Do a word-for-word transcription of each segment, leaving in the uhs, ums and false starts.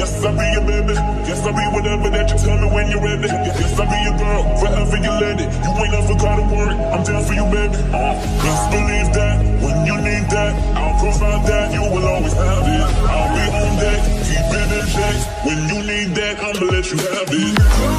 Yes, I'll be your baby. Yes, I'll be whatever that you tell me when you're ready. Yes, I'll be your girl, forever you lady. You ain't never gotta work, I'm down for you, baby. Uh, just believe that when you need that, I'll provide that. You will always have it. I'll be on deck, keep it in check. When you need that, I'ma let you have it.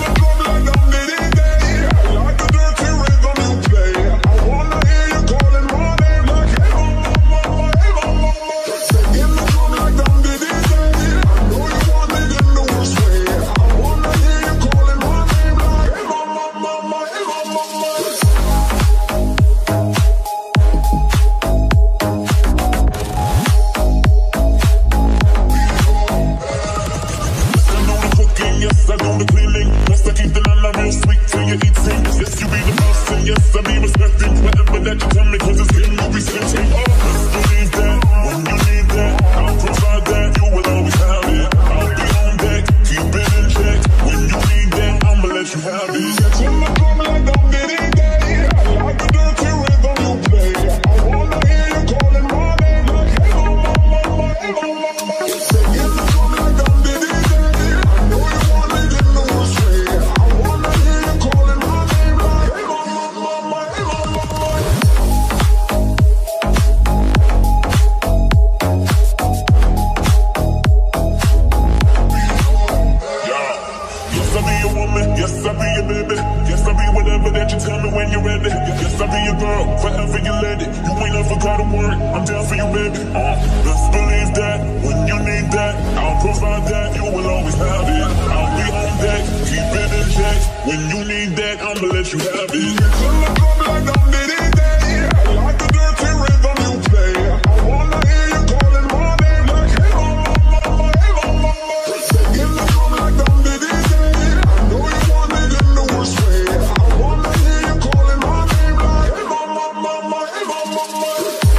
Like the dirty rhythm you play, I wanna hear you calling my name like hey mama, mama, hey mama, mama. Singing the drum like I'm the D J. I know you want it in the worst way. I wanna hear you calling my name like hey mama, mama, hey mama, mama. I do the cooking, yes I do the cleaning. Plus I keep the nana real sweet till you eat things. Yes, you be the boss and yes, I be respecting whatever that you tell me, cause it's him you be spitting. Oh, just believe that when you need that, I'll provide that. You will always have it. I'll be on deck, keep it in check. When you need that, I'ma let you have it. Touching my drum like I'm getting day. I like the dirty rhythm you play. I wanna hear you calling my name like hey mama, mama, hey mama, mama. Singing the drum like I'm the D J. I know you want it in the worst way. I wanna hear you calling my name like hey mama, mama, hey mama, mama. Yes, I'll be your woman. Yes, I'll be your baby. Yes, I'll be whatever that you tell me when you're ready. Yes, I'll be your girl, forever you lady. You ain't never gotta work, I'm down for you, baby. Uh, just believe that when you need that, I'll provide that. You will always have it. I'll be on deck, keep it in check. When you need that, I'ma let you have it. Touching my drum like I'm the D J. I like the dirty rhythm you play. I wanna hear you calling my name like hey mama, mama, hey mama, mama. Singing the drum like I'm the D J. I know you want it in the worst way. I wanna hear you calling my name like hey mama, mama, hey mama, mama.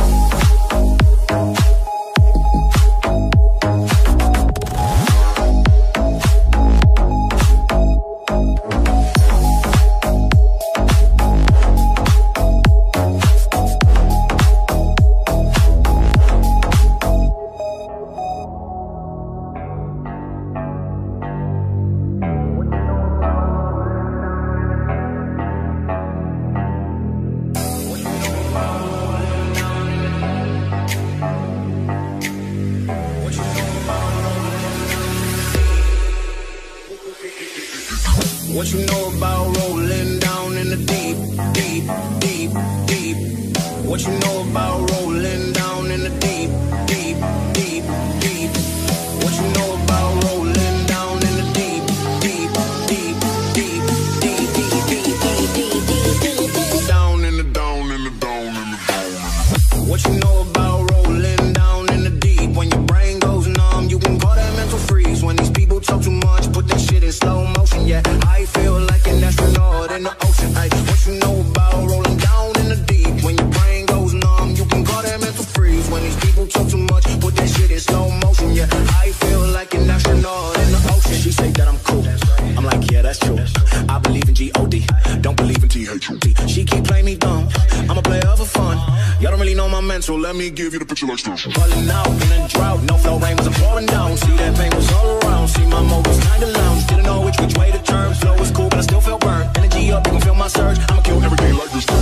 What you know about rolling down in the deep, deep, deep, deep? What you know about rolling down in the deep, deep, deep, deep? What you know about rolling down in the deep, deep, deep, deep, deep, deep, deep, deep, deep, deep, down in the down in the down in the down? What you know about rolling down in the deep? When your brain goes numb, you can call that mental freeze. When these people talk too much, put that shit in slow motion. Yeah, I feel like an astronaut in the ocean. Ay, what you know about rolling down in the deep? When your brain goes numb, you can call that mental freeze. When these people talk too much, put that shit in slow motion. Yeah, I feel like an astronaut in the ocean. She say that I'm cool. I'm like, yeah, that's true. I believe in G O D, don't believe in T H U D. She keep playing me dumb. I'm a player for fun. Y'all don't really know my mental. Let me give you the picture like this. Falling out in a drought, no flow rain was pouring down. See that pain was all around. See my mobiles kinda lounge. Didn't know which which way to turn. Flow was cool, but I still feel burnt. Energy up, you can feel my surge. I'ma kill every day like this.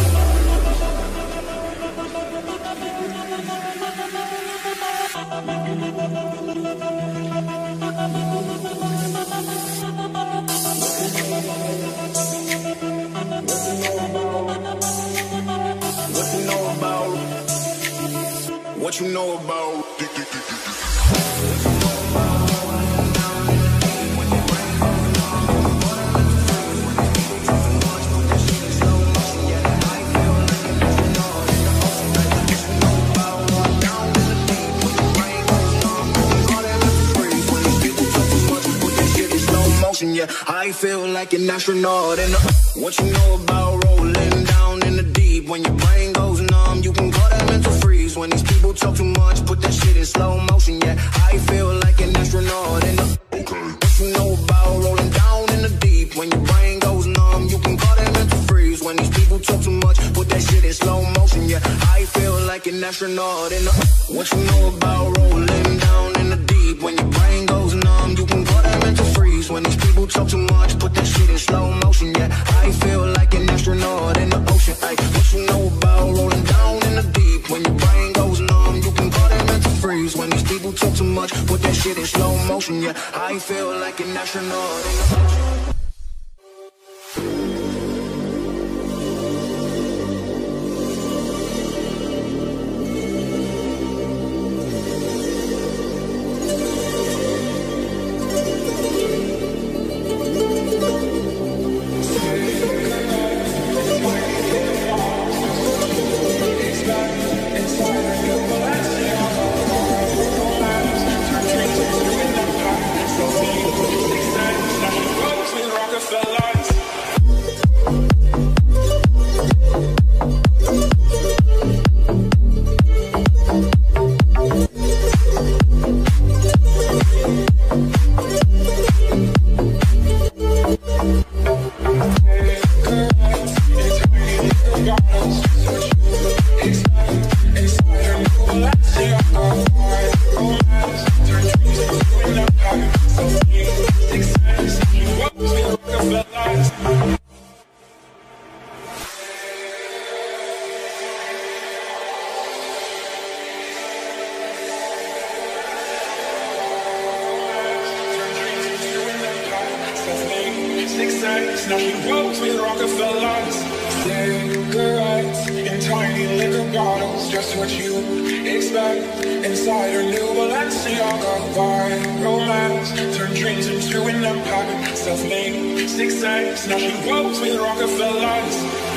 What you know about? Yeah, I feel like an astronaut in the. What you know about rolling down in the deep? When your brain goes numb, you can call that mental freeze. When these people talk too much, put that shit in slow motion. Yeah, I feel like an astronaut in the. Okay. What you know about rolling down in the deep? When your brain goes numb, you can call that mental freeze. When these people talk too much, put that shit in slow motion. Yeah, I feel like an astronaut in the. What you know about rolling down in the deep? When your brain goes numb. emotions when these people talk too much. Put that shit in slow motion, yeah. I feel like an astronaut. Now she rolls with Rockefellers. Cigarettes in tiny liquor bottles, just what you expect inside her new Balenciaga. Vibe romance, turn dreams into an empire. Self-made success. Now she rolls with Rockefellers.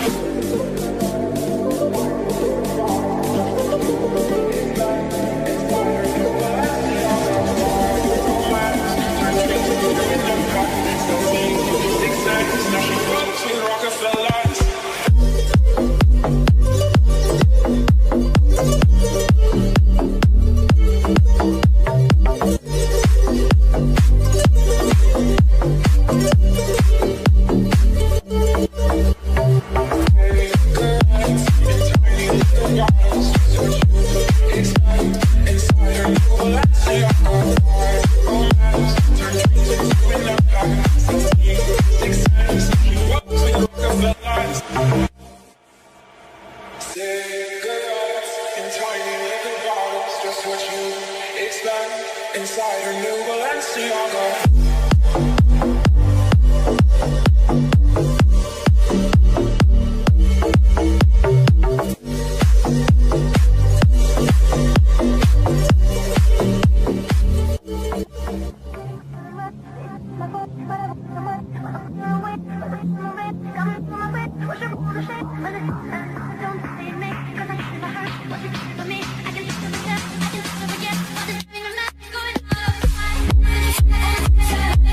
Now she rolls with Rockefellers. Inside her new Balenciaga. Yeah.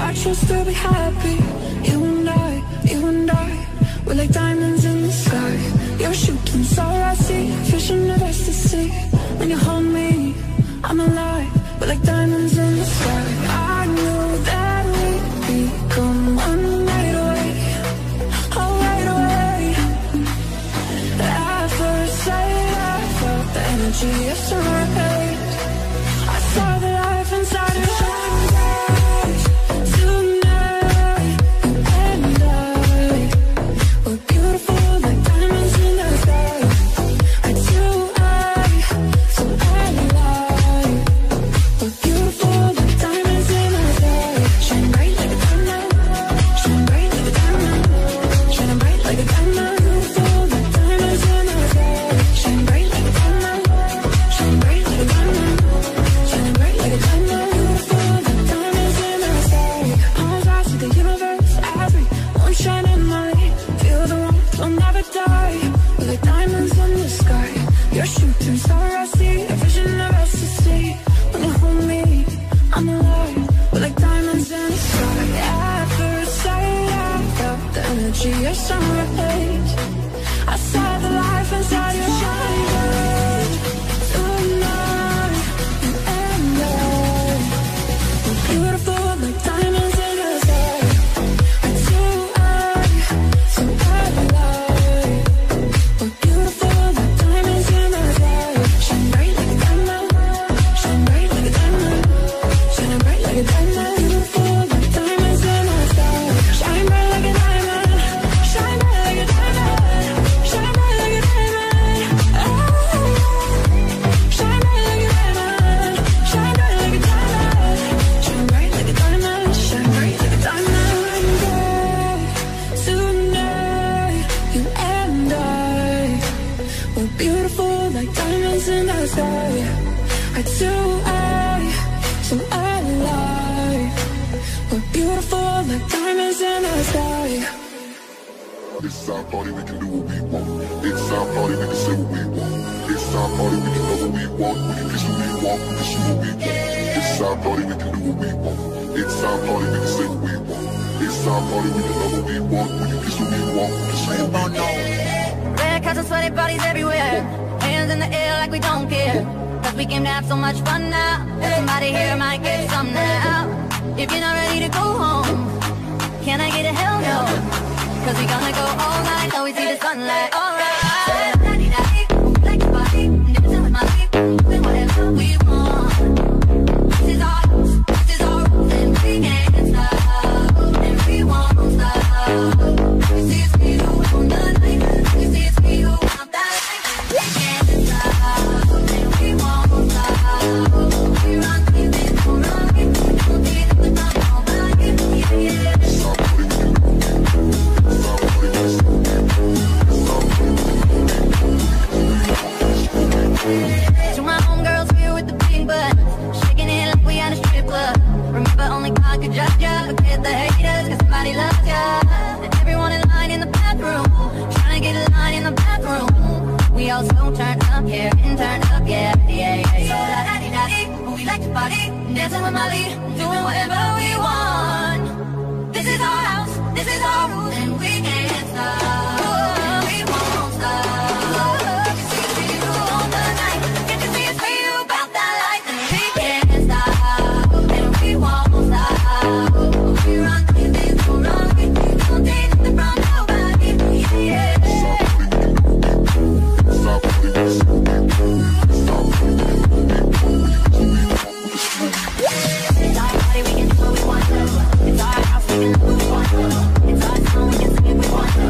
I choose to be happy. You and I, you and I, we're like diamonds in the sky. You're shooting star, I see fish in the best to see. When you hold me, I'm alive. We're like diamonds in the sky. I knew that we'd become one right away. Oh, right away. At first sight, I felt the energy of sun rays. I saw the life inside your eyes. Tonight, you and I, we're beautiful like diamonds in the sky. Eye to eye, so alive. We're beautiful like diamonds in the sky. Shine bright like a diamond, shine bright like a diamond, shine bright like a diamond. Beautiful like diamonds in the sky. Shine bright like a diamond, shine bright like a diamond, shine bright like a diamond. Beautiful like diamonds in the sky. Palms out to the universe, everyone shining my light. Feel the warmth, we'll never die. We're like diamonds in the sky. You're shooting star, I see a vision of us to see. When you hold me, I'm alive. We're like diamonds in the sky. At first sight, I felt the energy of sun rays. I saw the life inside your eyes. Tonight, you and I, we're beautiful like diamonds in the sky. Eye to eye, so alive. We're beautiful like diamonds in the sky. Shine bright like a diamond, shine bright like a diamond, shine bright like a diamond. Beautiful like diamonds in the sky. Shine bright like a diamond, shine bright like a diamond, shine bright like a diamond. Oh, shine bright like a diamond, shine bright like a diamond, shine bright like a diamond, shine bright like a diamond. Tonight, you and I, we're beautiful like diamonds in the sky. Eye to eye, so alive. We're beautiful like diamonds in the sky. It's our party, we can do what we want. It's our party, we can say what we want. It's our party, we can love what we want. We can kiss what we want, we can shoot what we want. It's our party, we can do what we want. It's our party, we can say what we want. It's our party, we can love what we want. We can kiss what we want, we can shoot what we want. Red cups and sweaty bodies everywhere. Hands in the air like we don't care. Cause we came to have so much fun now. Somebody here might get some now. If you're not ready to go home, can I get a hell no? Cause we gonna go all night till we see the sunlight. Alright. Like the body, dancing with my feet, doing whatever we want. This is our house, this is our rules, and we can't stop, and we won't stop. You see it's me who own the night, you see it's me who want that life. We can't stop, and we won't stop. We run things, we don't run it, we don't need the time, all night, yeah, yeah. To my homegirls here with the big butt, shaking it like we at a strip club. Remember only God could judge ya. Forget the haters, cause somebody loves ya. And everyone in line in the bathroom, trying to get a line in the bathroom. We all so turned up, yeah, and turned up, yeah, yeah, yeah, yeah. So la da di da di, we like to party, dancing with Molly, doing whatever we want. This is our house, this is our rules, and we can't stop. We won't stop. It's our house, we can do what we want. It's our song, we can sing it, we want.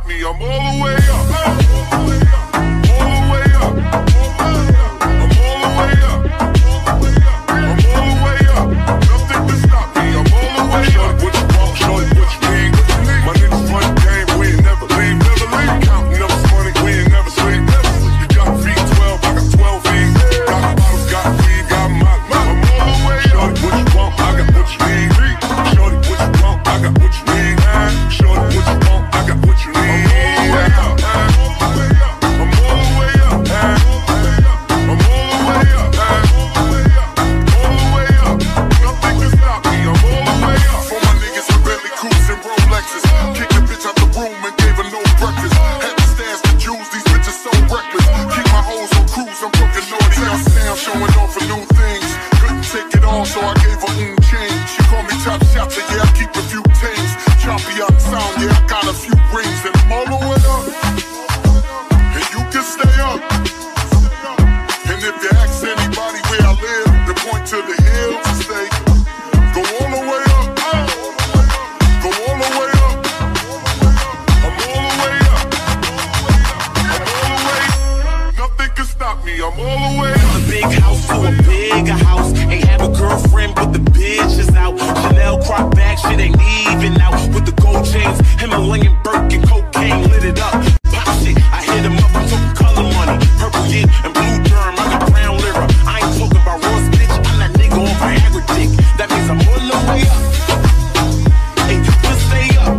me, I'm all the way up. All the way up. All the way up. I'm all the way up. I'm all the way up. Nothing can stop me, I'm all the way up. What you want, shorty, what you need? My niggas run the game, we ain't never leave, never leave. Counting up this money, we ain't never sleep. You got V twelve, I got twelve V. Got bottles, got weed, got my, I'm all the way up. Shorty, what you want, I got what you need. Shorty, what you want, I got what you need. Shorty, what you want, I got what you need. I'm all the way up. I'm all the way up. All the way up. Nothing can stop me, I'm all the way up. For my niggas who Bentley Coupes and Rolexes, kick the bitch out the room and gave her no breakfast. Had to stash the jewels, these bitches so reckless. Keep my hoes on cruise, I'm broken naughty. Now Sam showing off for new things. Couldn't take it all, so I gave her mm change. She called me top shot, so yeah, I keep a few tings. Choppy out sound, yeah, I got a few rings. And I'm all the way up. And you can stay up. And if you ask anybody where I live, they point to the hills and say, go all the way up. Go all the way up. I'm all the way up. I'm all the way up. Nothing can stop me, I'm all the way up. A big house to a bigger house. Ain't have a girlfriend, but the bitch is out. Chanel crop bag, shit ain't even out. With the gold chains, Himalayan Birkin, cocaine lit it up. Pop shit, I hit him up, I took color money. Purple yin and blue germ, I got brown lira. I ain't talking about Ross, bitch, I'm that nigga on Viagra dick. That means I'm all the way up. And you can stay up.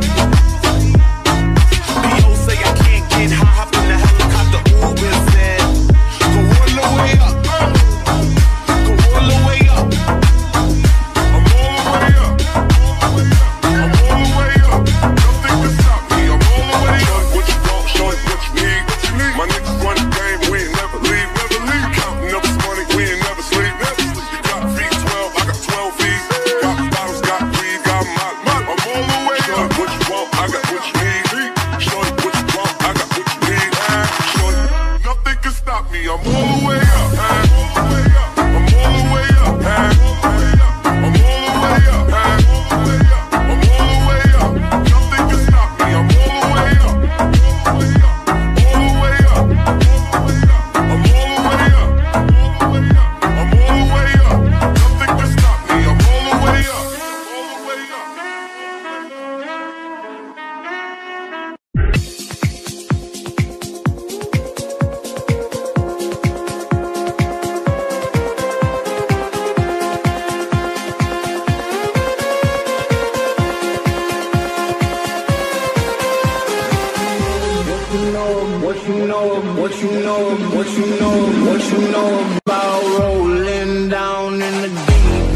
P O say I can't get high, hop in the helicopter, Uber said, go all the way up. Go all the way up. I'm all the way up. I'm all the way up. Nothing can stop me, I'm all the way up. What you want, shorty, what you need? My niggas run the game, we ain't never leave, never leave. Counting up this money, we ain't never sleep. You got V twelve, I got twelve V. Got bottles, got weed, got my, I'm all the way up. What you want, I got what you need. Shorty, what you want, I got what you need. Shorty, nothing can stop me, I'm all the way up. I'm all the way up. I'm all the way up. I'm all the way up. Nothing can stop me, I'm all the way up. All the way up. I'm all the way up. I'm all the way up. Nothing can stop me, I'm all the way up. All the way up. What you know, what you know, what you know, what you know about rolling down in the deep.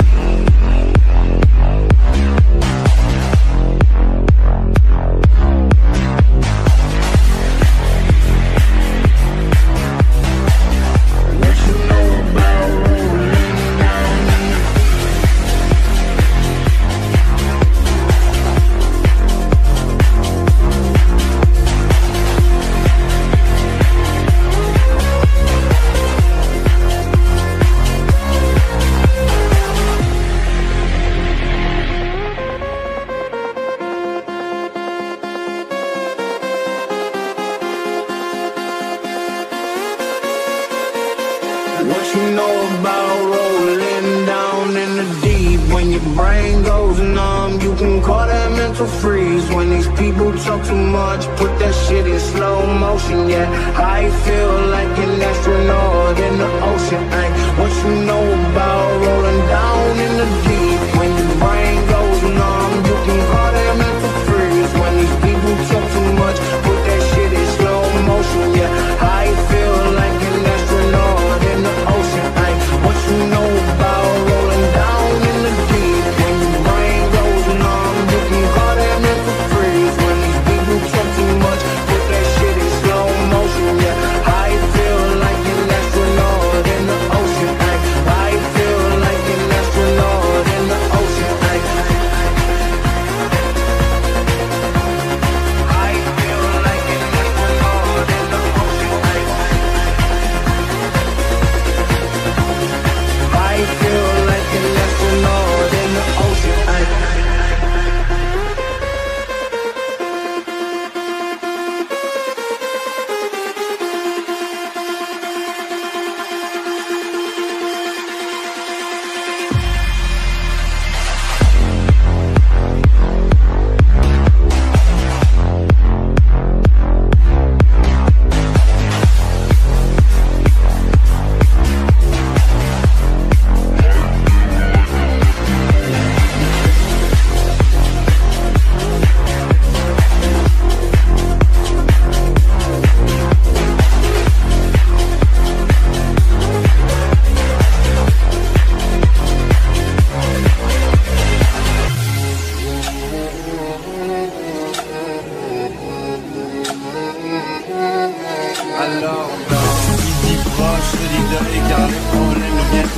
What you know about rolling down in the What you know about rolling down in the deep? When your brain goes numb, you can call that mental freeze. When these people talk too much, put that shit in slow motion. Yeah, I feel like an astronaut in the ocean. Ay, what you know about rolling down in the deep? When your brain goes numb, you can call that mental freeze. When these people talk too much, put that shit in slow motion. Yeah, I feel like an astronaut in the ocean. Ay, what you know about rolling down in the deep? When your brain goes numb, you can call that mental freeze. When these people talk too much, put that shit in slow motion. Yeah, I feel like an astronaut in the ocean.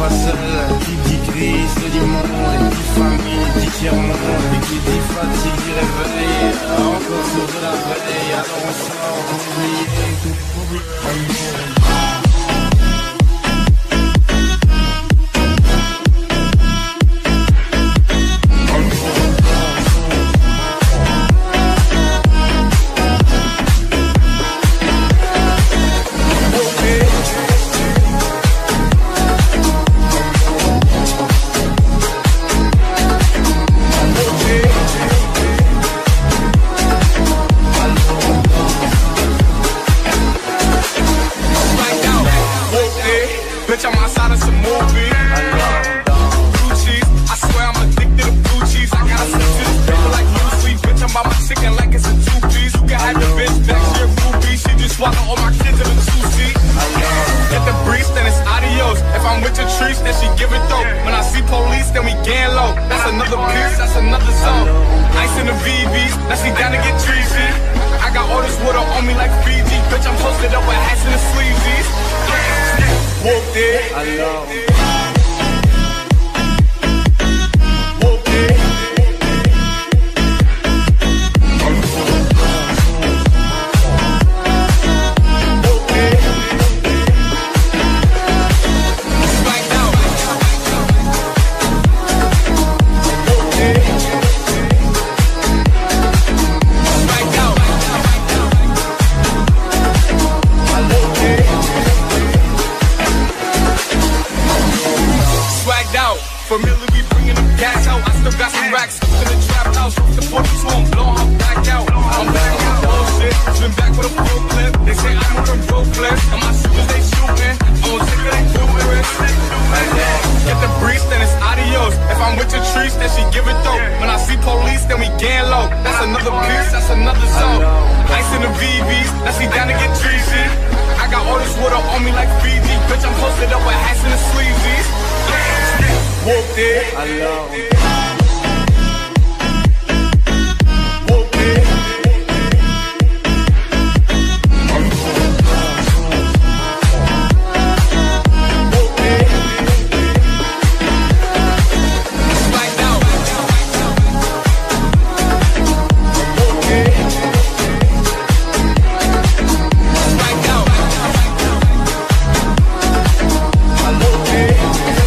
pas seul. Qui dit crise, dit monde, dit famille, dit tiers-monde. Et qui dit fatigue, dit réveil. Encore sur de la veille, alors on sort pour oublier tous les problèmes. Bitch, I'm outside of some movie. Blue cheese, I swear I'm addicted to blue cheese. I gotta stick to this paper like you sleep. Bitch, I'm about my chicken like it's a two-piece. You can have your bitch back, she a groupie. She just swallow all my kids in a two-seat. Get the breeze, then it's adios. If I'm with your trees, then she give it though. When I see police, then we gang low. That's another piece, that's another zone. Ice in the V Vs, now she down to get treasy. I got all this water on me like Fiji. Bitch, I'm posted up with hats and the sleeves. Whooped it. I love it. Whooped it. Whooped it. Spiked out. Whooped it. Spiked out. I whooped it. Swagged out, familiar, we bringing them gas out. I still got some racks in the trap house. The forty-two, I'm blowing her back out. I'm back with bullshit, swim back with a full clip. They say I'm on them road flips, and my shooters they shooting. I'm on sick of they doing it. Get the breeze, then it's adios. If I'm with your trees, then she give it though. When I see police, then we gang low. That's another piece, that's another zone. Ice in the V Vs, now she down to get treasy. I got all this water on me like Fiji. Bitch, I'm posted up with hats and the sleeves. Whooped it. I love it. Whooped it. Whooped it. Spiked out. Whooped it. Spiked out. I whooped it.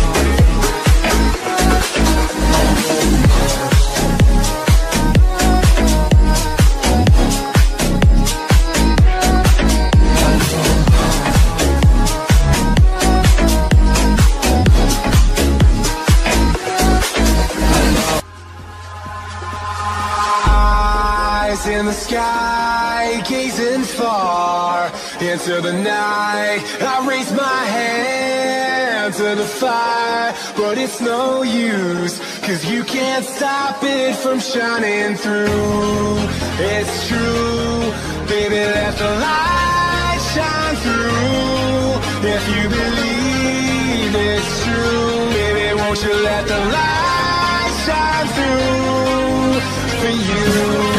Eyes in the sky, gazing far into the night. I raise my hand to the fire, but it's no use, cause you can't stop it from shining through. It's true, baby, let the light shine through. If you believe it's true, baby, won't you let the light shine through for you.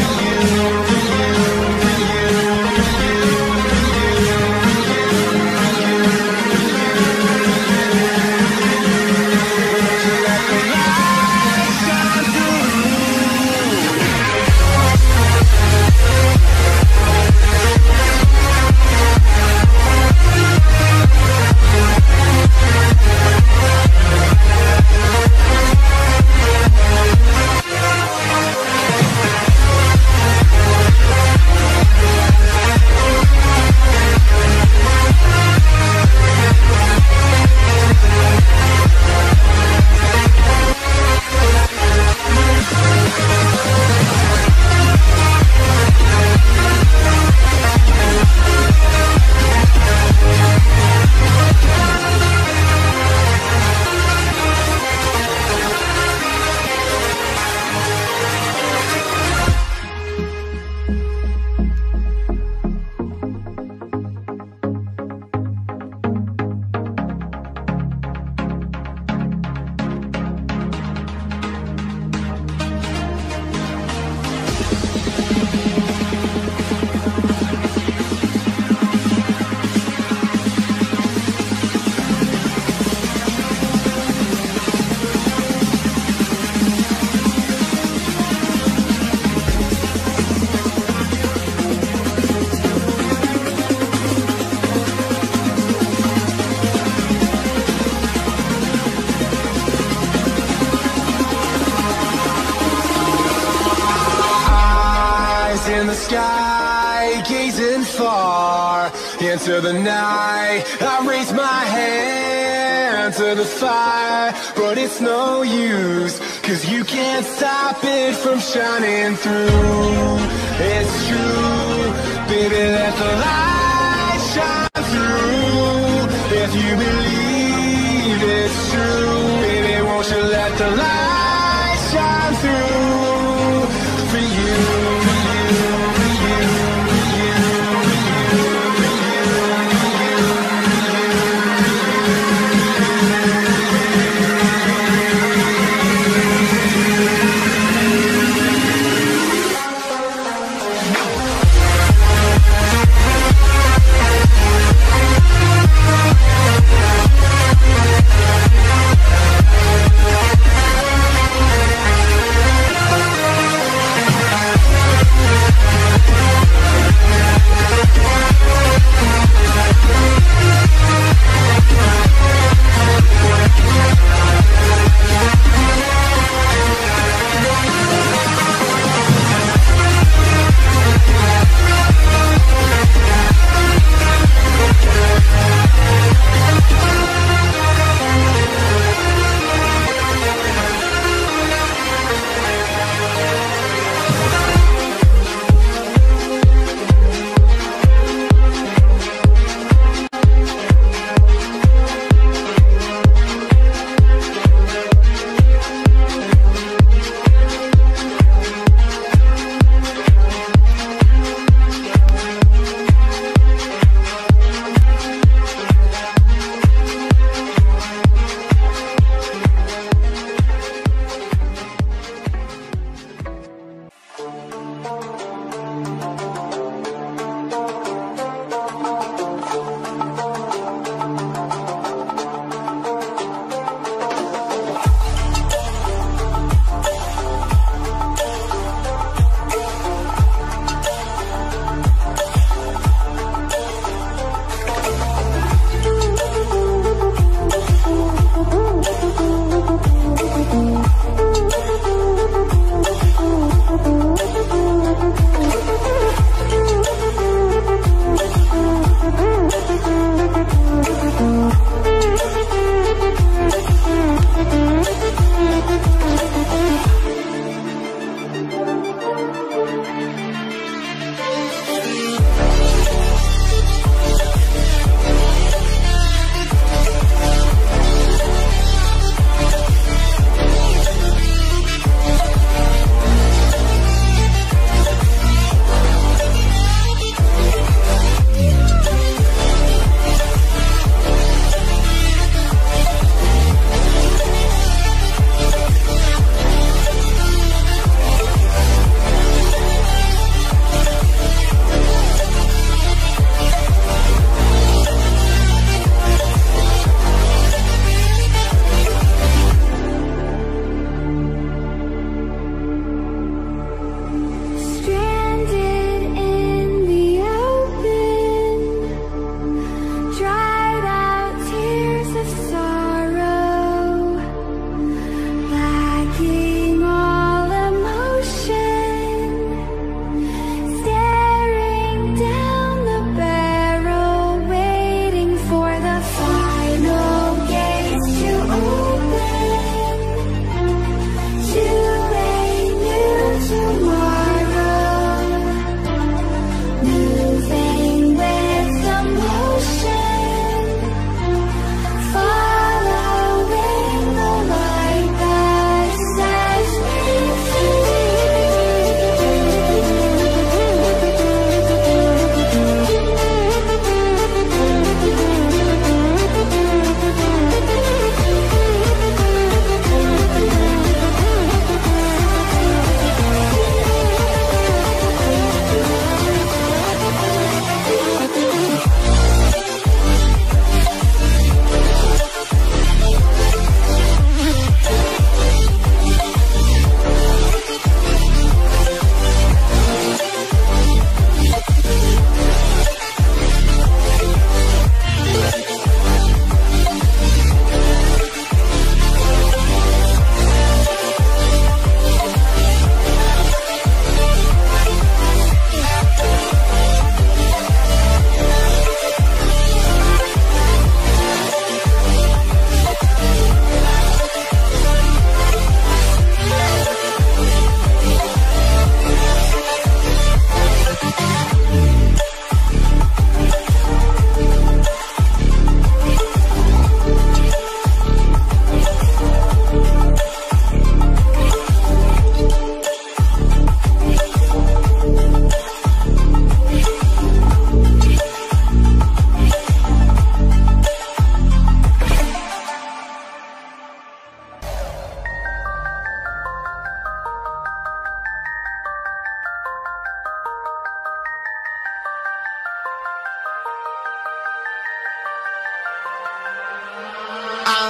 the sky, gazing far into the night. I raise my hand to the fire, but it's no use, cause you can't stop it from shining through. It's true, baby, let the light shine through. If you believe it's true, baby, won't you let the light shine through for you.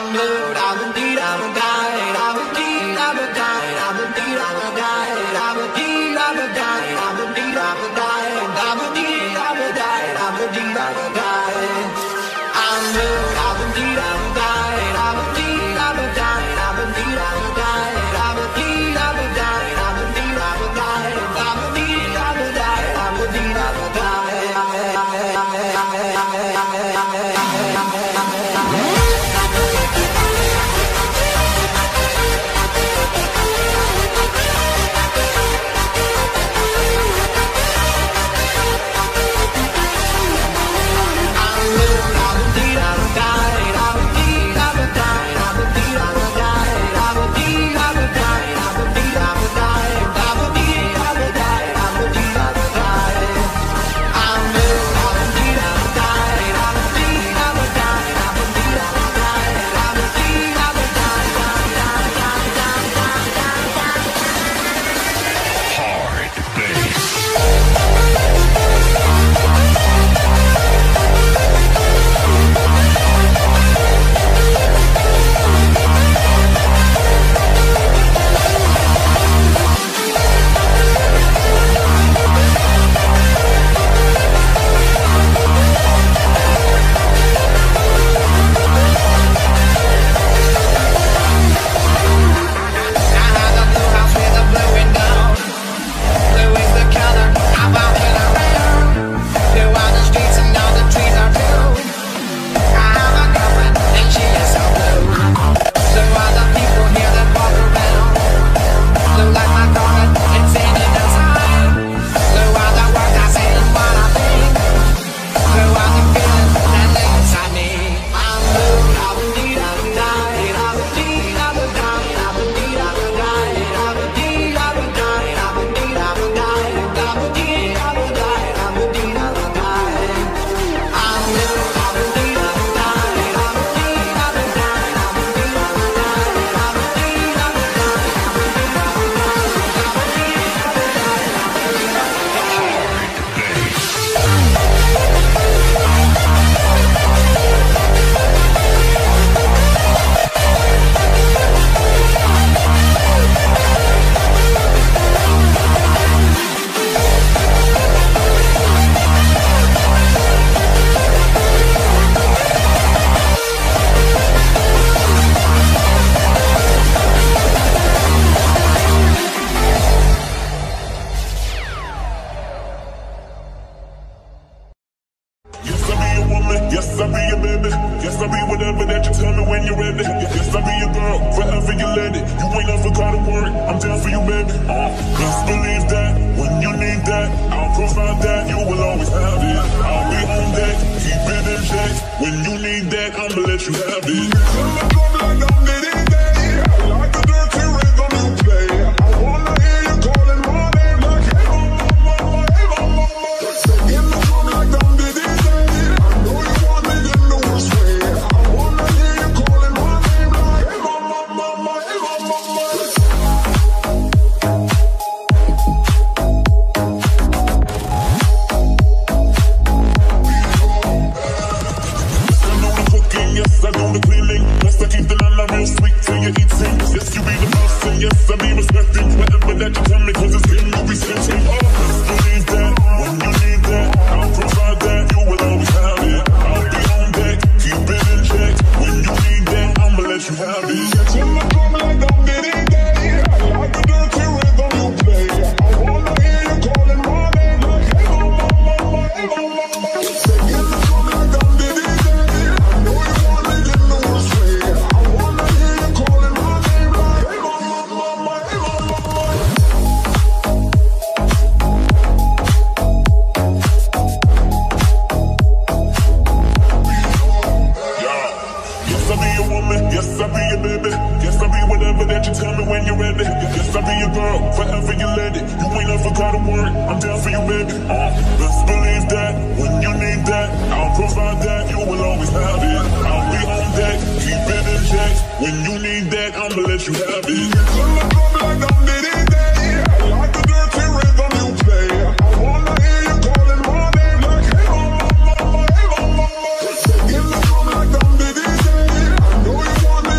Like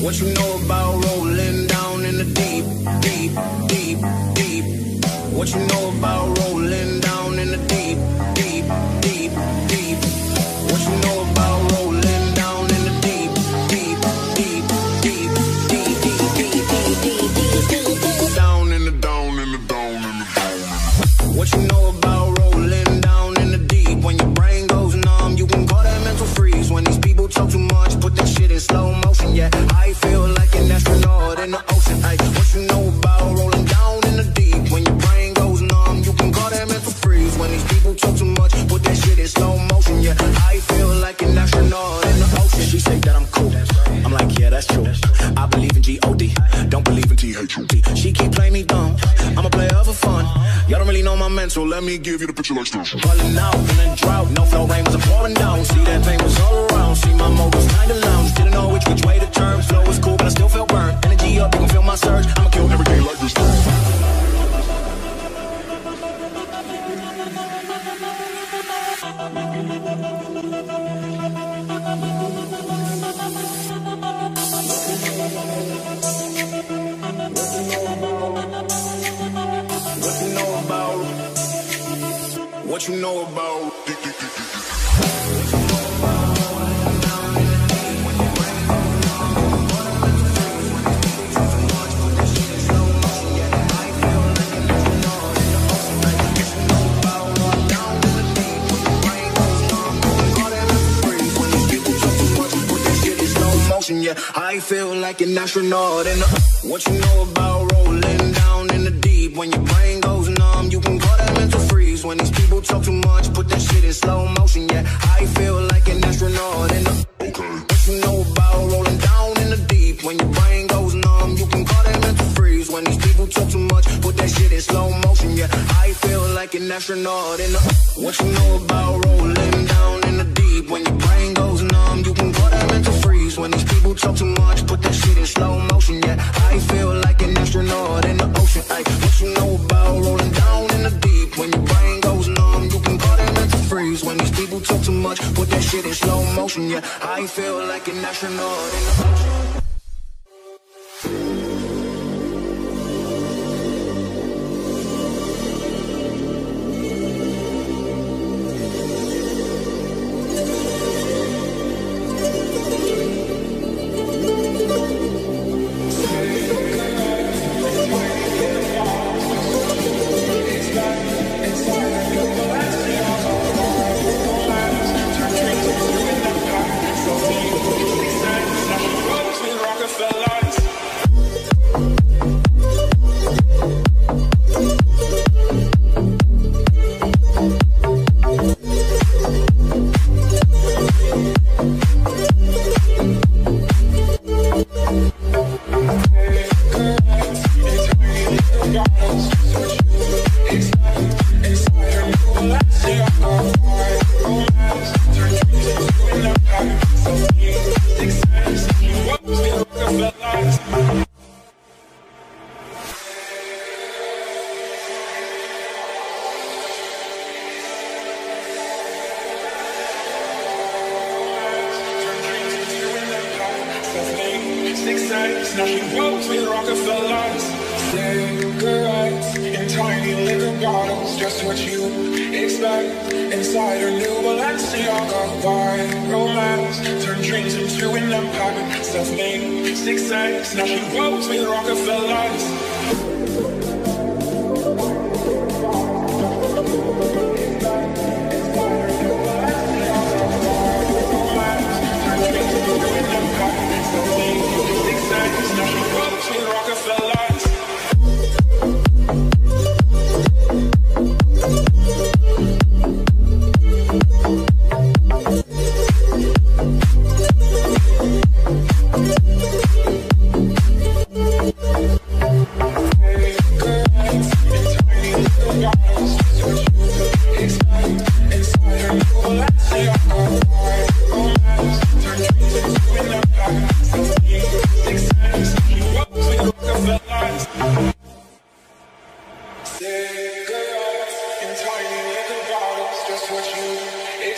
What you know about rolling down in the deep, deep, deep, deep? What you know about rolling down in the deep, deep, deep, deep? What you know about rolling down in the deep, deep, deep, deep, deep, deep, deep, deep, deep, deep, down in the down in the down in the down. What you know about rolling down in the deep? When your brain goes numb, you can call that mental freeze. When these people talk too much, put that shit in slow motion. Yeah, I feel like an astronaut in the ocean. Ay, what you know about rolling down in the deep? When your brain goes numb, you can call that mental freeze. When these people talk too much, put that shit in slow motion. Yeah, I feel like an astronaut in the ocean. She say that I'm cool. I'm like, yeah, that's true. I believe in G O D, don't believe in T H U T. She keep playing me dumb. I'm a player for fun. Y'all don't really know my mental. Let me give you the picture like this. Falling out in a drought, no flow rain was pouring down. See that pain was all around. See my mode was kinda lounge. Didn't know which which way to turn. Flow was cool, but I still felt burned. Energy up, you can feel my surge. I'ma kill every day like this. What you know about? Yeah, I feel like an astronaut in the. What you know about rolling down in the deep? When your brain goes numb, you can call that mental freeze. When these people talk too much, put that shit in slow motion. Yeah, I feel like an astronaut in the. Okay. What you know about rolling down in the deep? When your brain goes numb, you can call that mental freeze. When these people talk too much, put that shit in slow motion. Yeah, I feel like an astronaut in the. What you know about rolling down in the deep? When your brain goes numb, you can call that mental freeze. When these people talk too much, put that shit in slow motion. Yeah, I feel like an astronaut in the ocean. Ay, what you know about rolling down in the deep? When your brain goes numb, you can call that mental freeze. When these people talk too much, put that shit in slow motion. Yeah, I feel like an astronaut in the ocean. Now she rolls with Rockefellers. Cigarettes in tiny liquor bottles, just what you expect. Inside her new Balenciaga vibe. Romance turn dreams into an empire. Self-made success. Now she rolls with Rockefellers.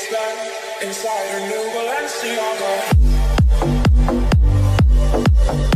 Inside her new Balenciaga.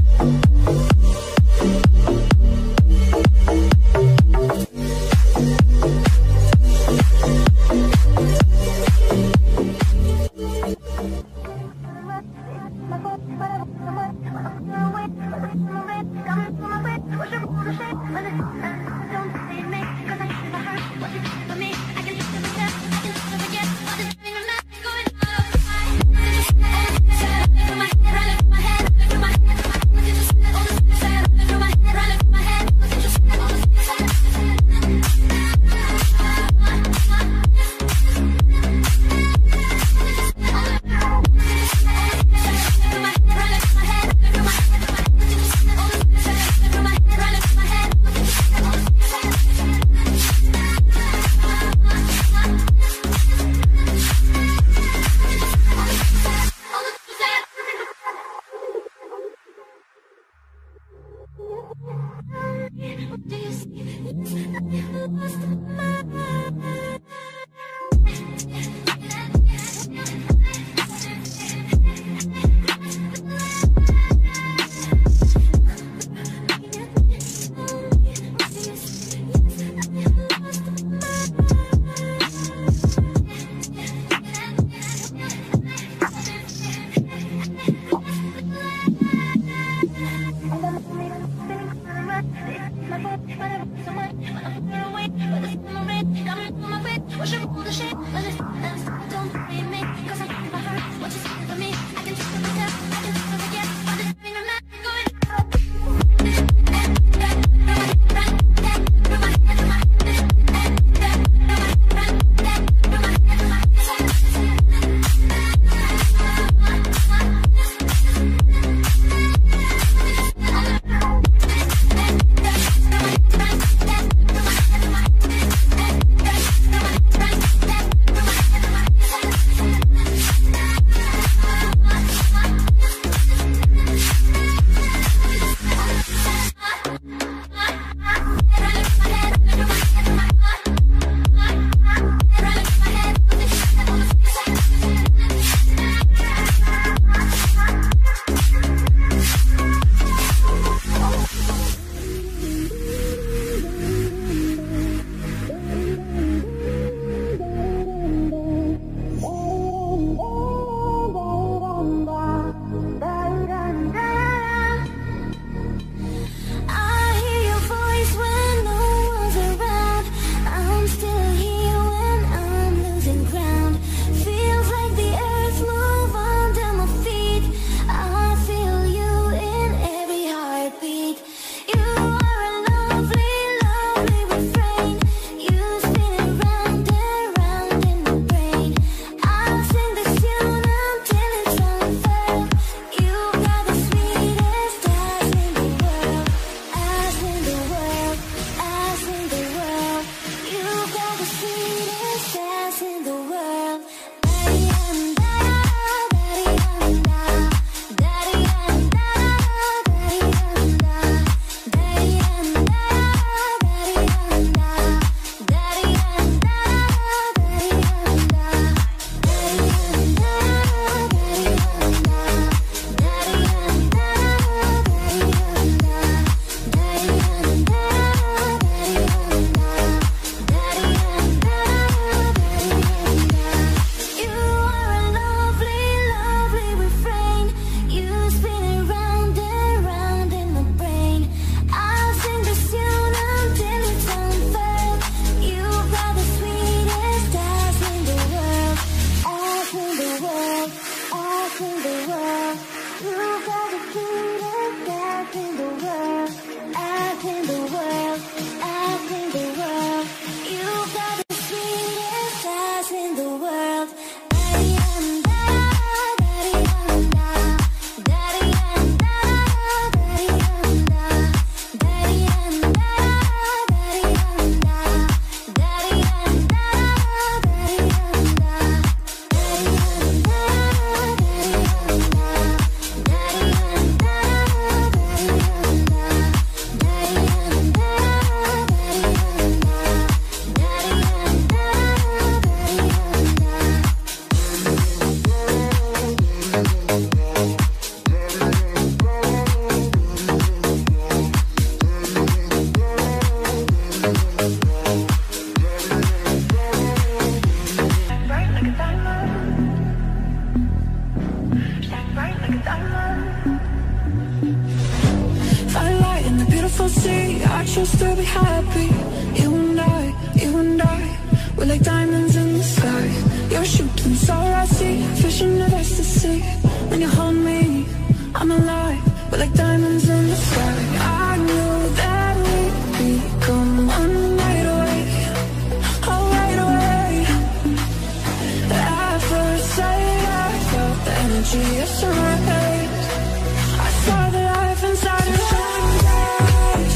like a diamond. Firelight in the beautiful sea, I choose to be happy. You and I, you and I, we're like diamonds in the sky. You're shooting star I see, fish in the ecstasy. When you hold me, I'm alive. We're like diamonds in the sky. I knew that we'd become one right away. Oh, right away. At first sight, I felt the energy of sun rays. I saw the life inside your eyes.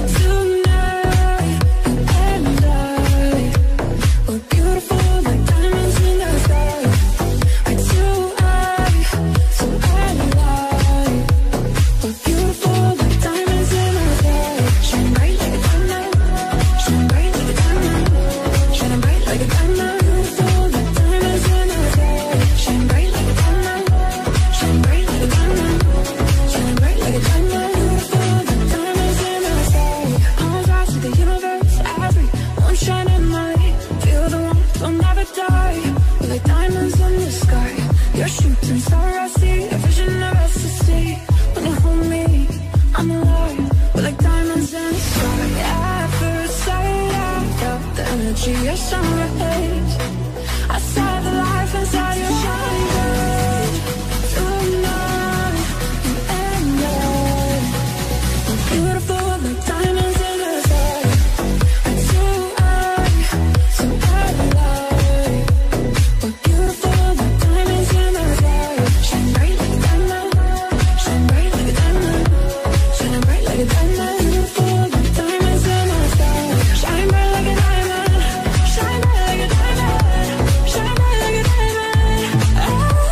Tonight, you and I, we're beautiful like diamonds in the sky. Eye to eye, so alive. We're beautiful like diamonds in the sky. Shine bright like a diamond, shine bright like a diamond, shining bright like a diamond. Beautiful like diamonds in the sky. Shine bright like a diamond, shine bright like a diamond, shining bright like a diamond. Beautiful like diamonds in the sky. Arms out to the universe, every moonshine in my light. Feel the warmth, we'll never die. We're like diamonds in the sky. You're shooting star I see, a vision of ecstasy. When you hold me, I'm alive. We're like diamonds in the sky. At first sight, I felt the energy of sun rays. I saw the life inside your eyes. Tonight, you and I, we're beautiful like diamonds in the sky. Eye to eye, so alive. We're beautiful like diamonds in the sky. Shine bright like a diamond, shine bright like a diamond, shining bright like a diamond. Beautiful like diamonds in the sky. Shine bright like a diamond, shine bright like a diamond, shine bright like a diamond. Oh,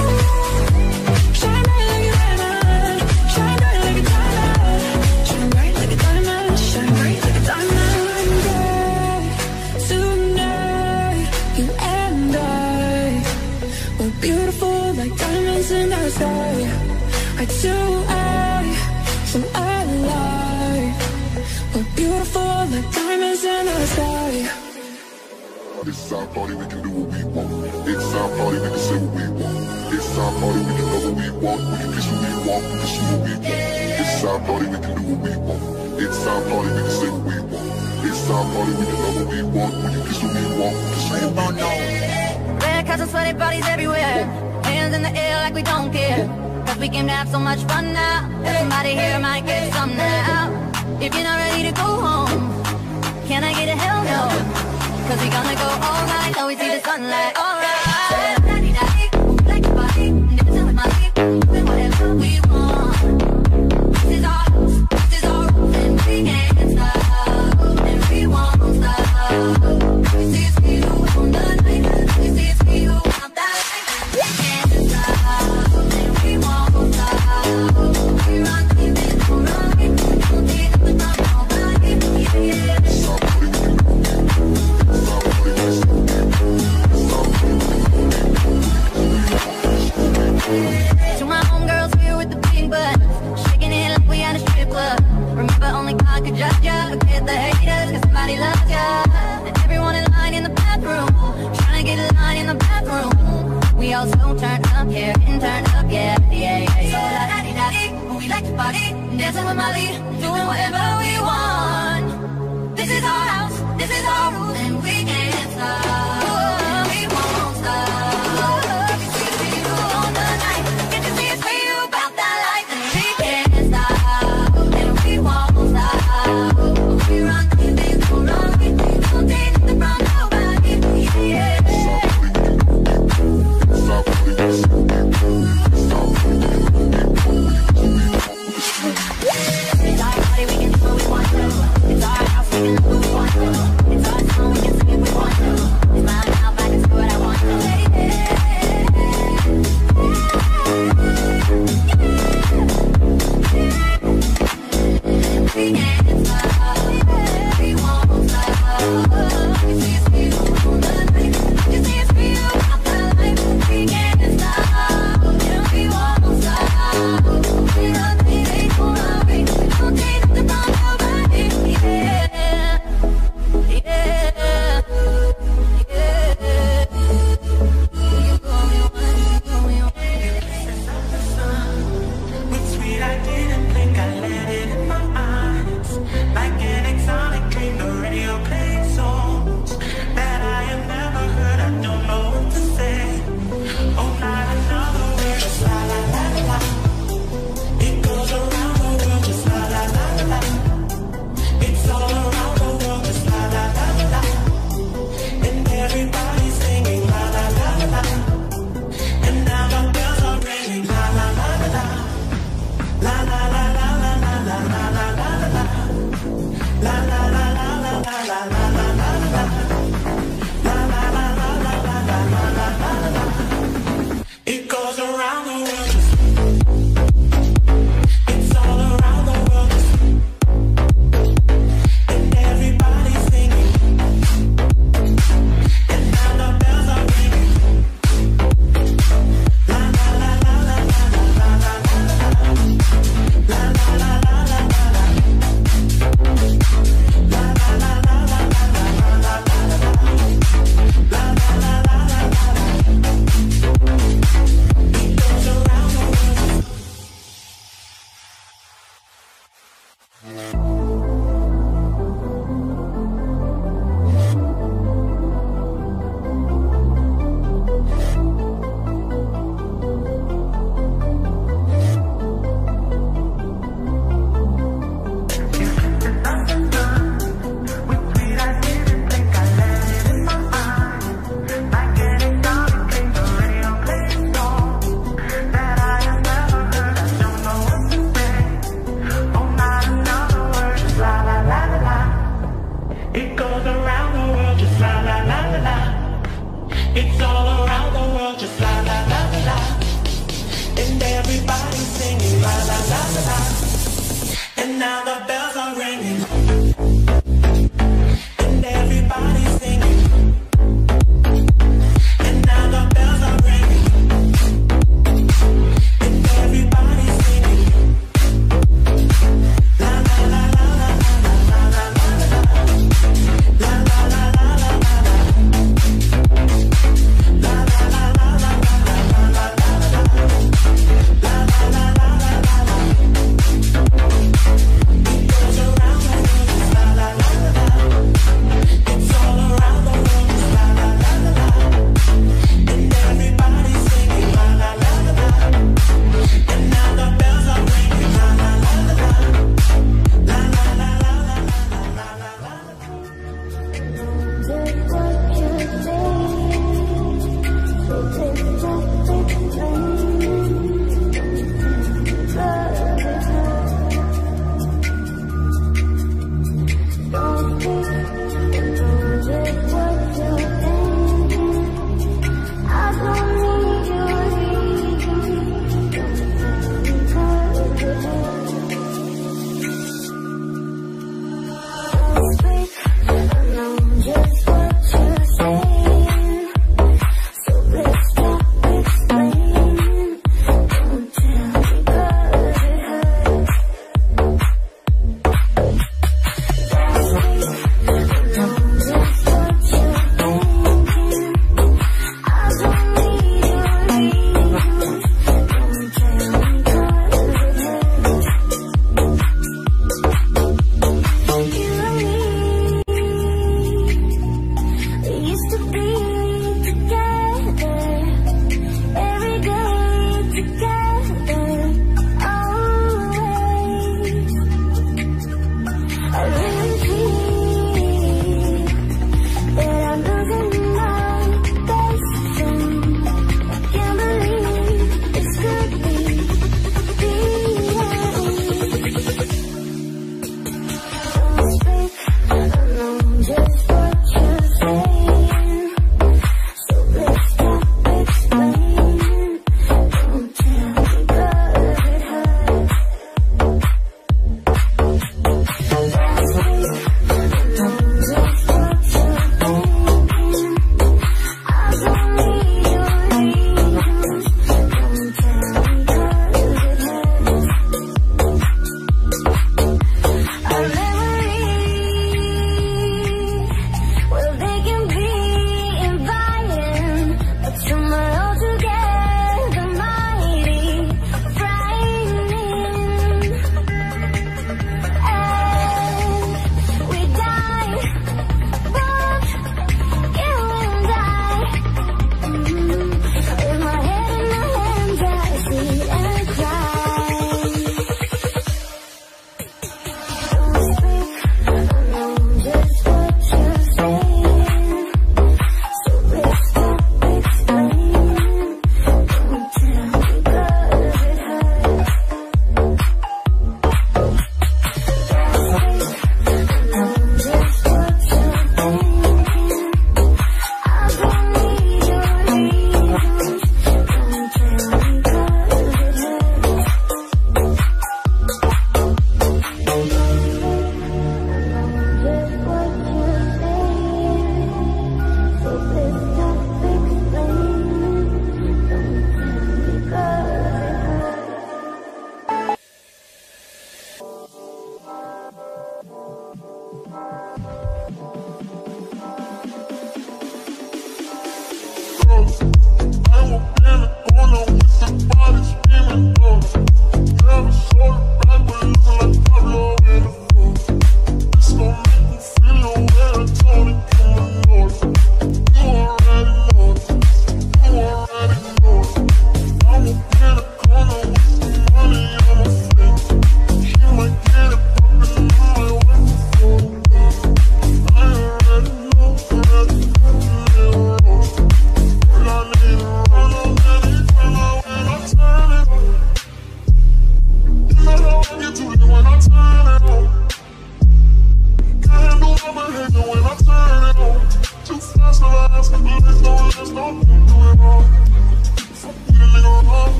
shine bright like a diamond, shine bright like a diamond, shine bright like a diamond, shine bright like a diamond. Tonight, you and I, we're beautiful like diamonds in the sky. Eye to eye, so alive. We're beautiful like diamonds in the sky. This is our party, we can do what we want. It's our party, we can say what we want. It's our party, we can love what we want. We can kiss what we want, we can shoot what we want. It's our party, we can do what we want. It's our party, we can say what we want. It's our party, we can love what we want. We can kiss what we want, we can shoot what we want. Red cups and sweaty bodies everywhere. Hands in the air like we don't care. Cause we came to have so much fun now. Somebody here might get some now. If you're not ready to go home, can I get a hell no? Cause we gonna go all night till we see the sunlight. Alright. Daddy, daddy, like your body, dancing with my feet, doing whatever we want. This is our house, this is our rules, and we can't stop, and we won't stop. This is for you on the night, this is for you on that night. We can't stop, and we won't stop. We run, we bend, we run, we don't take up the time, nobody, yeah, yeah. To my homegirls here with the big butt, shaking it like we at a strip club. Remember, only God could judge ya. Forget the haters, cause somebody loves ya. And everyone in line in the bathroom, trying to get a line in the bathroom. We all so turned up here, and turned up, yeah, yeah, yeah. So la da di da di, we like to party, dancing with Molly, doing whatever we want. This is our house, this is our rules, and we can't stop. We won't stop. We run, we think, we run, we don't take the front, nobody, yeah. It's our party, we can do what we want to. It's our house, we can do what we want to. It's our song, we can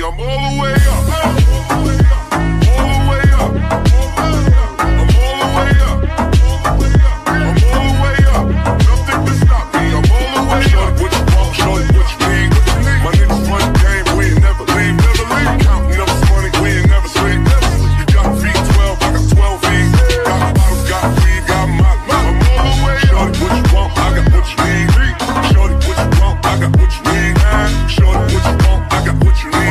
I'm all the way up. All the way up. I'm all the way up. I'm all the way up. Nothing can stop me. I'm all the way up. Shorty, what you want? Shorty, what you need? My niggas run the game. We ain't never leave, never leave. Counting up this money. We ain't never sleep. You got V twelve, I got twelve V. Got bottles, got weed, got my. I'm all the way up. Shorty, what you want? I got what you need. Shorty, what you want? I got what you need. Shorty, what you want? I got what you need.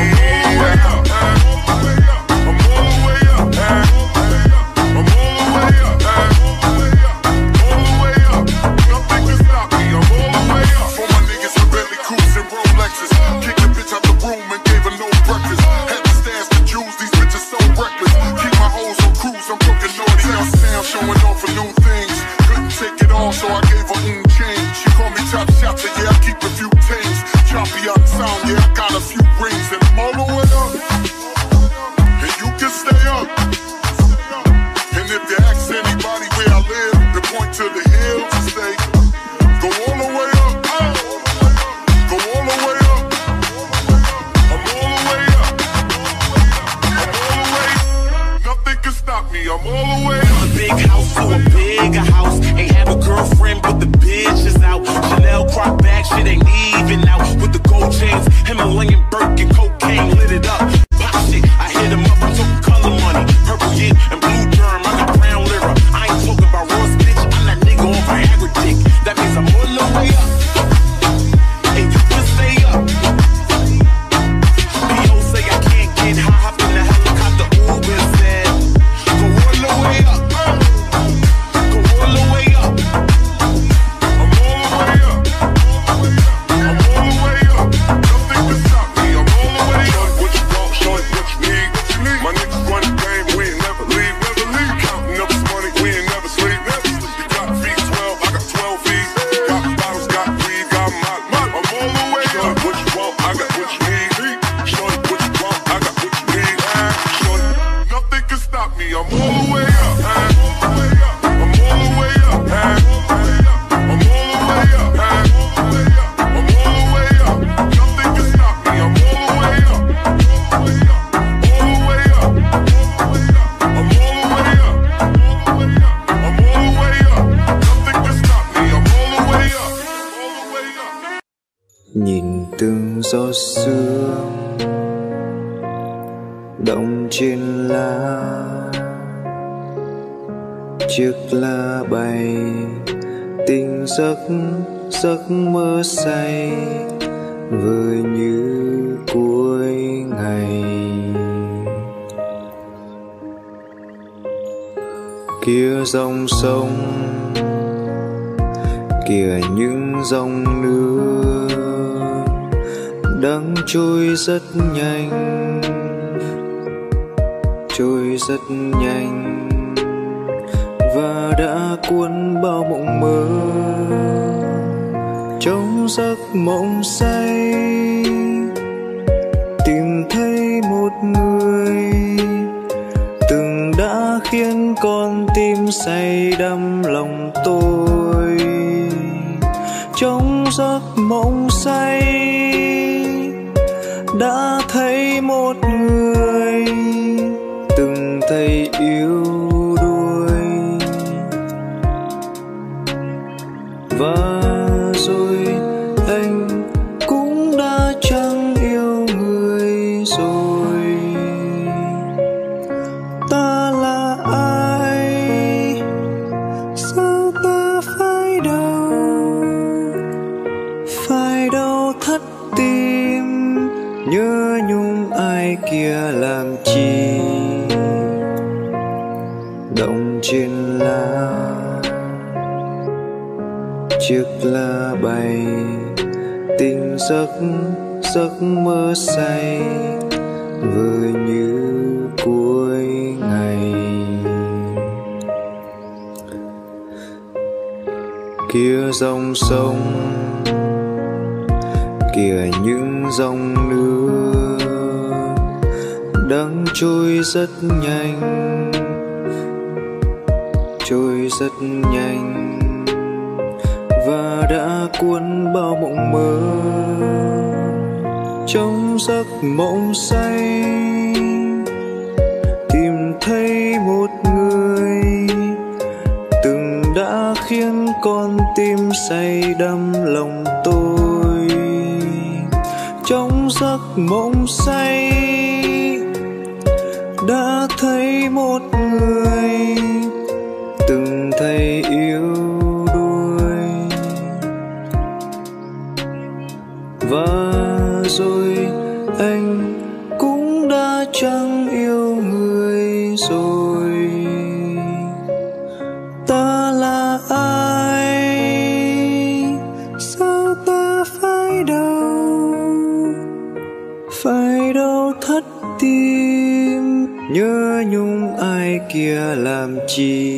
Nhìn từng giọt sương động trên lá, chiếc lá bay tình giấc giấc mơ say vơi như cuối ngày. Kia dòng sông, kìa những dòng nước đang trôi rất nhanh, trôi rất nhanh và đã cuốn bao mộng mơ. Trong giấc mộng say tìm thấy một người từng đã khiến con tim say đắm lòng tôi. Trong giấc mộng say đã thấy một người từng thấy yếu đuối, và rồi anh cũng đã chẳng yêu người rồi. Ta là ai, sao ta phải đau, phải đau thắt tim, nhớ nhung ai kia làm chi. Động trên lá, chiếc lá bay tình giấc giấc mơ say vơi như cuối ngày. Kia dòng sông, kìa những dòng nước đang trôi rất nhanh, trôi rất nhanh và đã cuốn bao mộng mơ. trong giấc mộng say tìm thấy một người từng đã khiến con tim say đắm lòng tôi. Trong giấc mộng say đã thấy một người từng thấy yêu đuối, và rồi anh cũng đã chẳng yêu người rồi. Ta là ai, sao ta phải đau, phải đau thắt tim, nhớ nhung ai kia làm chi.